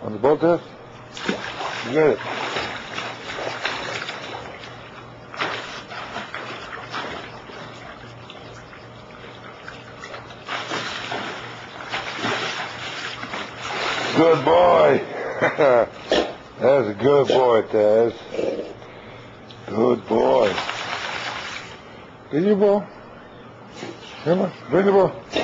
On the ball test? You got it. Good boy. That's a good boy, Taz. Good boy. Get your ball. Come on, bring the ball.